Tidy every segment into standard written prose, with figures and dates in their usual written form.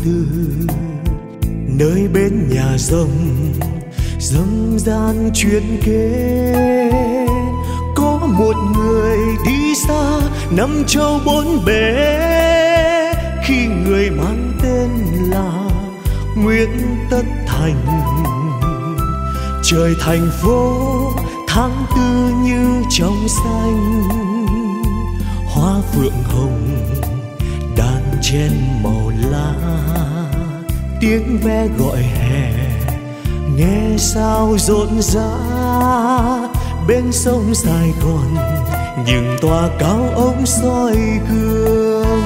tư. Nơi bên nhà rồng dâm gian chuyện kể, có một người đi xa năm châu bốn bể, khi người mang tên là Nguyễn Tất Thành. Trời thành phố tháng tư như trong xanh, hoa phượng hồng đàn trên màu lá, tiếng ve gọi hè nghe sao rộn rã. Bên sông Sài Gòn những tòa cao ống soi gương,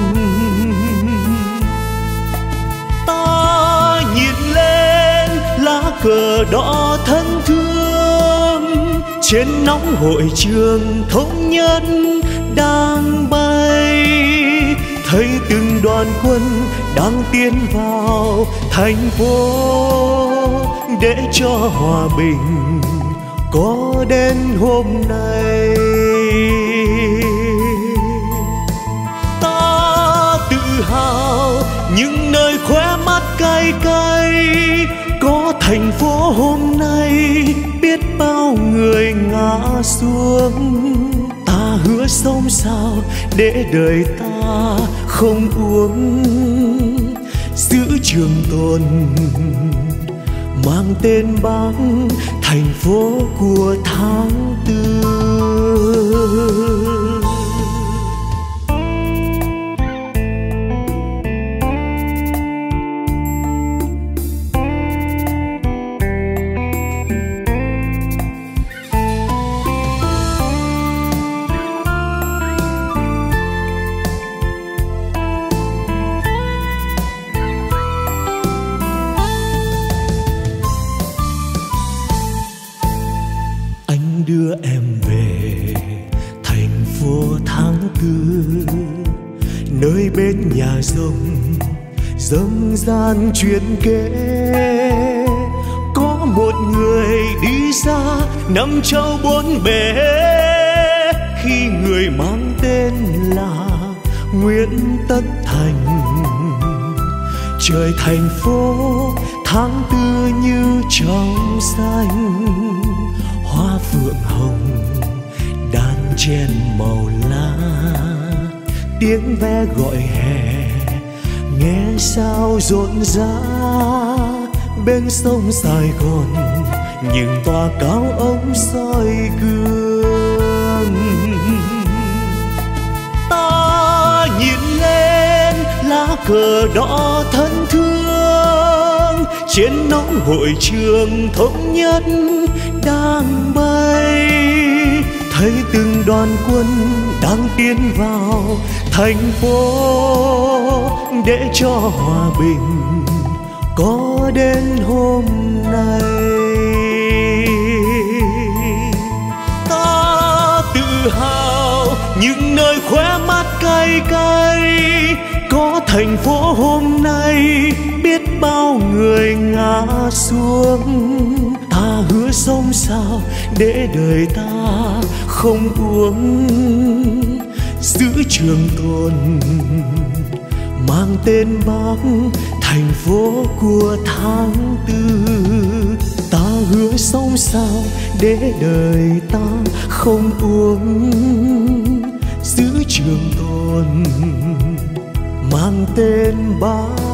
ta nhìn lên lá cờ đỏ thân thương, trên nóng hội trường thống nhất đang bay. Thấy từng đoàn quân đang tiến vào thành phố, để cho hòa bình có đến hôm nay. Ta tự hào những nơi khóe mắt cay cay, có thành phố hôm nay biết bao người ngã xuống. Ta hứa sống sao để đời ta không uống, giữ trường tồn mang tên Bác, thành phố của tháng tư. Đưa em về thành phố tháng tư, nơi bên nhà rồng dâm gian chuyện kể, có một người đi xa năm châu bốn bể, khi người mang tên là Nguyễn Tất Thành. Trời thành phố tháng tư như trong xanh, hoa phượng hồng đan trên màu lá, tiếng ve gọi hè nghe sao rộn rã. Bên sông Sài Gòn những tòa cao ống soi gương, ta nhìn lên lá cờ đỏ thân thương, trên nóng hội trường thống nhất đang bay. Thấy từng đoàn quân đang tiến vào thành phố, để cho hòa bình có đến hôm nay. Ta tự hào những nơi khóe mắt cay cay, có thành phố hôm nay biết bao người ngã xuống. Ta hứa sống sao để đời ta không uống, giữ trường tồn mang tên Bác, thành phố của tháng tư. Ta hứa sống sao để đời ta không uống, giữ trường tồn mang tên Bác.